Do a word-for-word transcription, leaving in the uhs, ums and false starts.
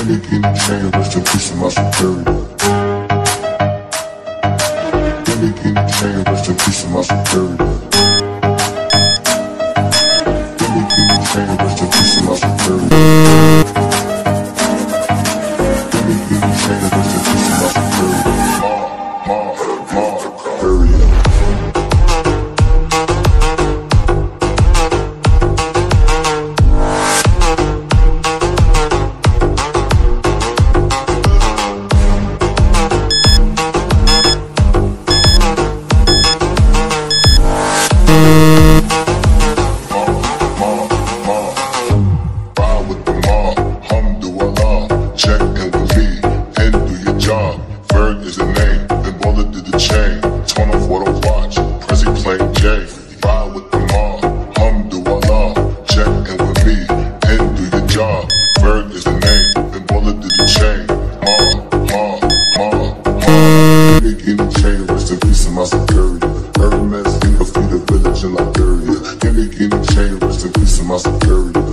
me give me chain, rest in peace of my superior. Give me give me chain, rest in peace of my superior. Give me give me chain, rest in peace of my superior. Give me give me chain, rest in peace of my superior. Ma, ma, ma, superior. Give me chain, rest in peace of my superior.